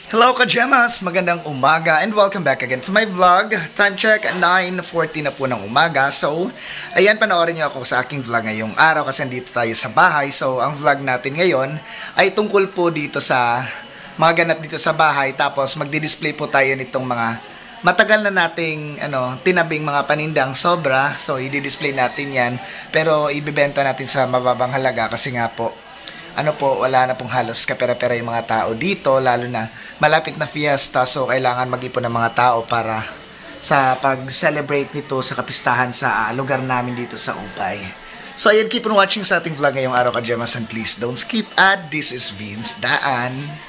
Hello ka-Gemas! Magandang umaga and welcome back again to my vlog. Time check, 9:40 na po ng umaga. So, ayan, panoorin niyo ako sa aking vlog ngayong araw kasi dito tayo sa bahay. So, ang vlog natin ngayon ay tungkol po dito sa mga ganap dito sa bahay. Tapos, magdi-display po tayo nitong mga matagal na nating tinabing mga panindang sobra. So, i-display natin yan. Pero, ibibenta natin sa mababang halaga kasi nga po, wala na pong halos kapera-pera yung mga tao dito, lalo na malapit na fiesta, so kailangan mag-ipon ng mga tao para sa pag-celebrate nito sa kapistahan sa lugar namin dito sa Ubay. So ayan, keep on watching sa ating vlog ngayong araw ka-Gemas, and please don't skip ad. This is Vince Daan.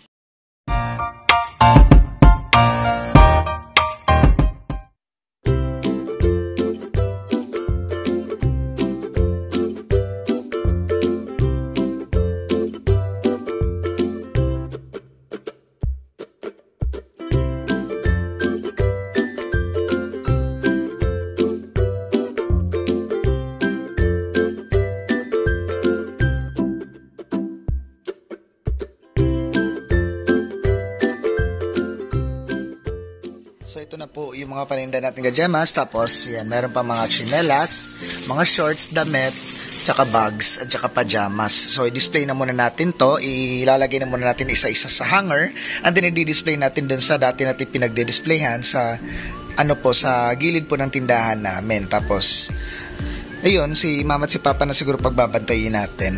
So ito na po yung mga paninda natin ka-Gemas. Tapos yan, meron pa mga chinelas, mga shorts, damit, tsaka bags, at tsaka pajamas. So i-display na muna natin to. Ilalagay na muna natin isa-isa sa hanger. And then i-display natin dun sa dati natin pinagde-displayhan sa sa gilid po ng tindahan namin. Tapos ayun, si mama at si papa na siguro pagbabantayin natin.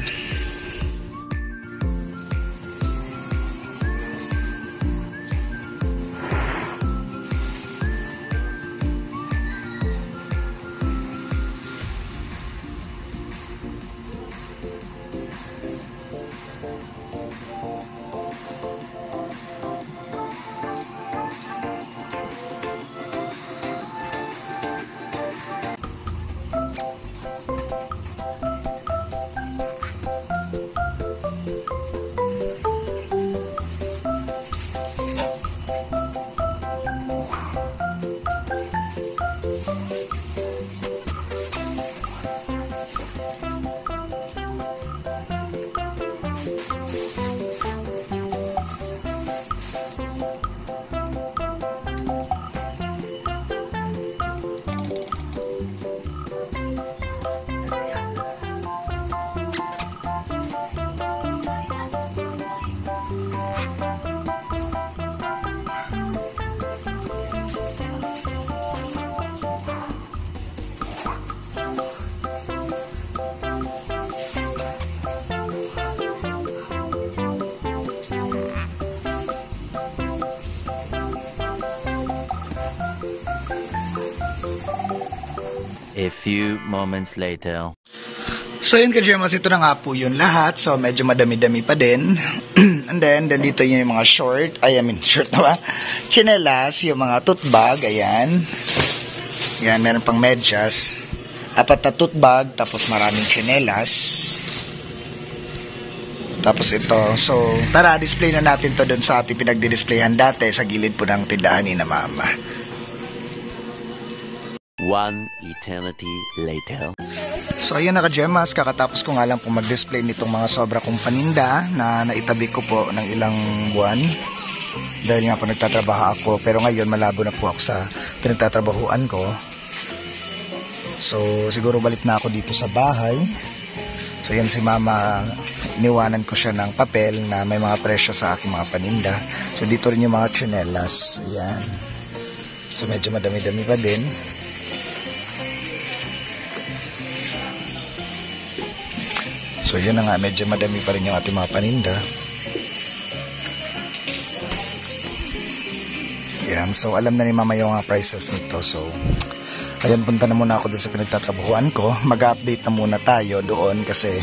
A few moments later. So yun ka-Gemas, ito na nga po yun lahat. So medyo madami-dami pa din. And then dito yung mga short na ba? Chinelas, yung mga tote bag, ayan. Yan, meron pang medyas. 4 na tote bag, tapos maraming chinelas. Tapos ito. So, tara, display na natin to dun sa ating pinagdi-displayan dati sa gilid po ng tindahan ni na mama. One eternity later. So ayun na ka-Gemas, kakatapos ko nga lang po mag-display nitong mga sobra kong paninda na naitabi ko po ng ilang buwan dahil nga po nagtatrabaho ako, pero ngayon malabo na po ako sa pinagtatrabahuan ko. So siguro balik na ako dito sa bahay. So yan, si mama, iniwanan ko siya ng papel na may mga presyo sa aking mga paninda. So dito rin yung mga chinelas, ayan. So medyo madami-dami pa din. So yun na nga, medyo madami pa rin yung ating mga paninda. Yan, so alam na ni mama yung mga prices nito. So ayan, punta na muna ako doon sa pinagtatrabahuan ko. Mag-update na muna tayo doon kasi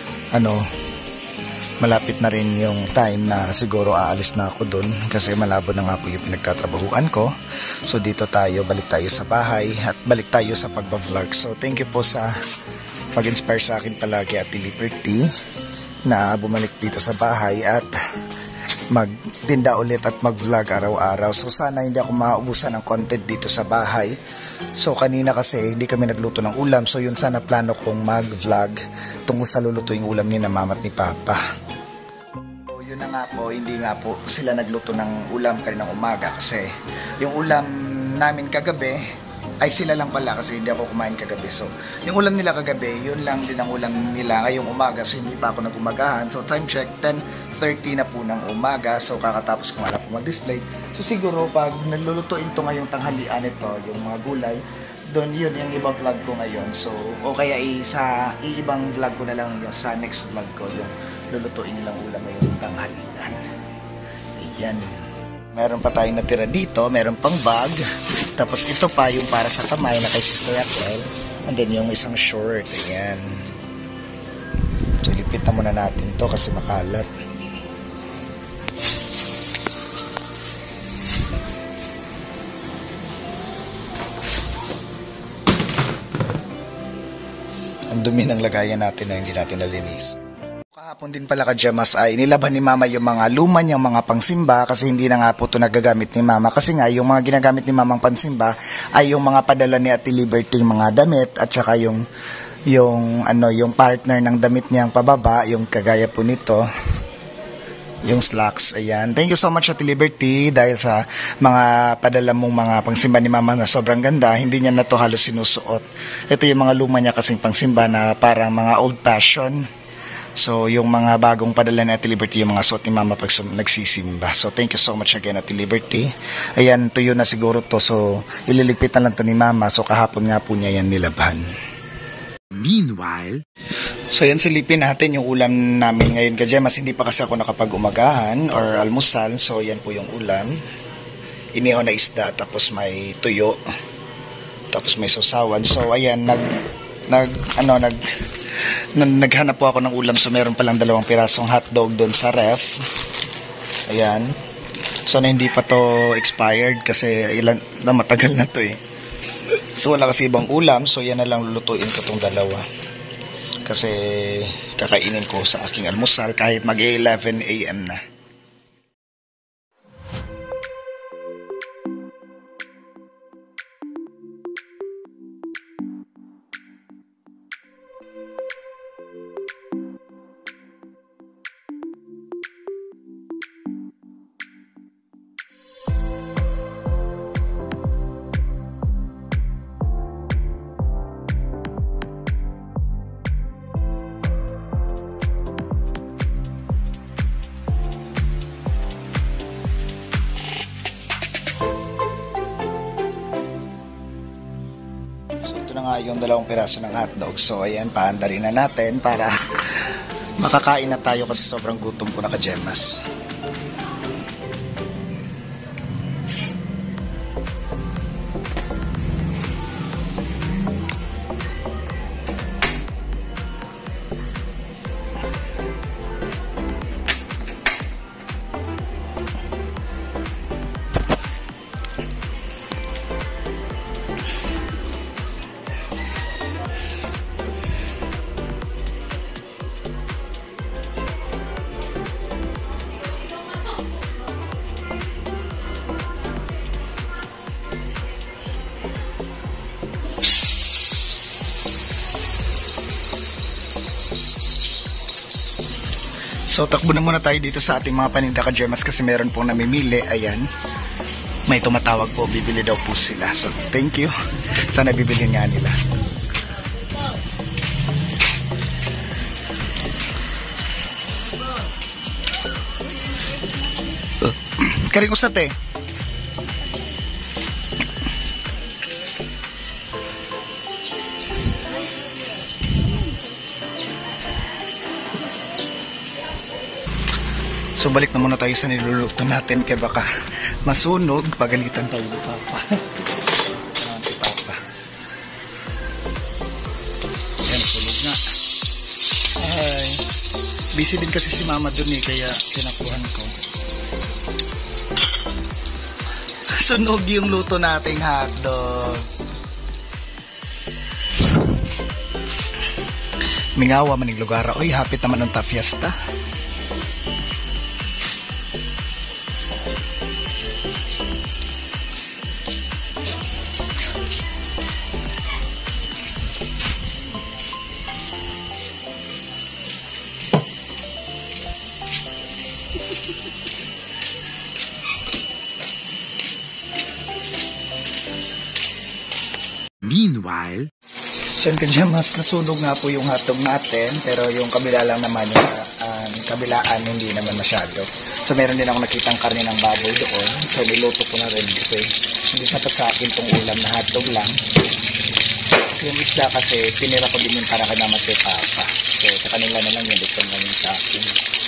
malapit na rin yung time na siguro aalis na ako doon kasi malabo na nga po yung pinagtatrabahuan ko. So dito tayo, balik tayo sa bahay at balik tayo sa pagba-vlog. So thank you po sa pag-inspire sa akin palagi, Ate Liberty, na bumalik dito sa bahay at magtinda ulit at mag-vlog araw-araw. So sana hindi ako maubusan ng content dito sa bahay. So kanina kasi hindi kami nagluto ng ulam, so yun sana plano kong mag-vlog tungkol sa lulutuing ulam ni na mama at ni papa. So yun Yun na nga po, hindi nga po sila nagluto ng ulam kaninang umaga kasi yung ulam namin kagabi ay sila lang pala kasi hindi ako kumain kagabi. So, yung ulam nila kagabi, yun lang din ang ulam nila ngayong umaga. So, hindi pa ako nag-umagahan. So, time check, 10:30 na po ng umaga. So, kakatapos ko nga lang po mag-display. So, siguro pag naglulutuin to ngayong tanghalian ito, yung mga gulay, doon yun yung ibang vlog ko ngayon. So, o kaya sa iibang vlog ko na lang yung sa next vlog ko, yung lulutuin nilang ulam ngayong tanghalian. Ayan. Meron pa tayong natira dito, meron pang bag. Tapos ito pa yung para sa kamay na kay Sister Raquel. And then yung isang short. Ayan. So, lipitan muna natin to kasi makalat. Ang dumi ng lagayan natin na hindi natin nalinis. Kahapon din pala ka-Gemas ay nilaban ni Mama yung mga luma niyang mga pangsimba kasi hindi na nga po ito nagagamit ni Mama. Kasi nga yung mga ginagamit ni Mamang pangsimba ay yung mga padala ni Ate Liberty, mga damit at saka yung partner ng damit niyang pababa, yung kagaya po nito. Yung slacks, ayan. Thank you so much Ate Liberty dahil sa mga padala mong mga pangsimba ni Mama na sobrang ganda. Hindi niya na to halos sinusuot. Ito yung mga luma niya kasing pangsimba na parang mga old fashion. So, yung mga bagong padala ni Ate Liberty, yung mga suot ni Mama pag nagsisimba. So, thank you so much again Ate Liberty. Ayan, tuyo na siguro to. So, ililipitan lang to ni Mama. So, kahapon nga po niya yan nilaban. Meanwhile, so yan silipin natin yung ulam namin ngayon ka-Gemas. Hindi pa kasi ako nakapag-umagahan or almusal. So yan po yung ulam. Inihaw na isda tapos may tuyo. Tapos may sausawan. So ayan naghanap po ako ng ulam. So meron palang 2 pirasong hotdog doon sa ref. Ayan. So na hindi pa to expired kasi matagal na to eh. So wala kasi ibang ulam, so yan na lang lulutuin ko tong 2. Kasi kakainin ko sa aking almusal kahit mag-11 AM na. Yung 2 piraso ng hotdog. So ayan, paandarin na natin para makakain na tayo kasi sobrang gutom ko na ka-Gemas. So, takbo na muna tayo dito sa ating mga paninda ka-Gemas kasi meron pong namimili. Ayan. May tumatawag po. Bibili daw po sila. So, thank you. Sana bibili nga nila. Karing usat eh. So balik na muna tayo sa niluluto natin kaya baka masunog, pagalitan tayo ni Papa. Si Papa. Ayan, sunog nga. Ay, busy din kasi si Mama dun eh, kaya kinakuhan ko. Sunog yung luto nating hotdog. Mingawa maning lugar. Oy, hapit naman ng fiesta. Meanwhile, So yun kadya, mas nasunog nga po yung hotdog natin, pero yung kabila lang naman, yung kabilaan, hindi naman masyado. So meron din ako nakitang karne ng baboy doon. So niluto ko na rin kasi hindi sapat sa akin tong ulam na hotdog lang. Yung isda kasi, pinira ko din yung para kay Mama kay Papa. So sa kanila na lang yun, dito na yung sa akin.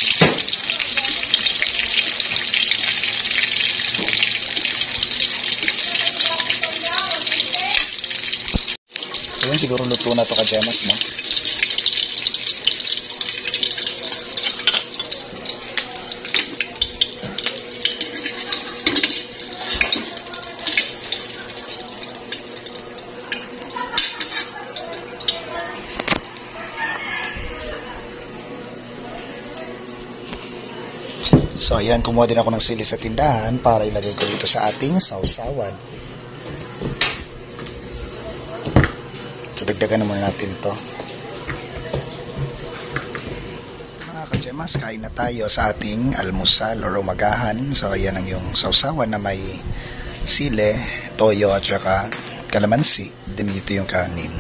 Ayun, siguro luto na to ka Jemas, no? So ayan, kumuha din ako ng sili sa tindahan para ilagay ko dito sa ating sausawan. So dagdagan naman natin to. Mga kajemas, kain na tayo sa ating almusal o umagahan. So ayan ang yung sausawan na may sile, toyo at saka kalamansi. Din dito yung kanin.